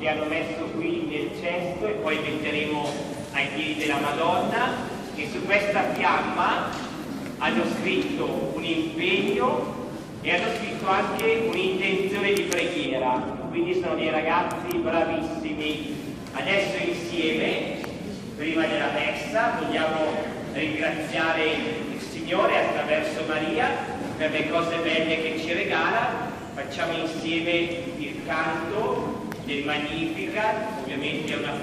che hanno messo qui nel cesto e poi metteremo ai piedi della Madonna, e su questa fiamma hanno scritto un impegno e hanno scritto anche un'intenzione di preghiera. Quindi sono dei ragazzi bravissimi. Adesso insieme, prima della messa, vogliamo ringraziare il Signore attraverso Maria per le cose belle che ci regala. Facciamo insieme il canto del Magnificat, ovviamente è una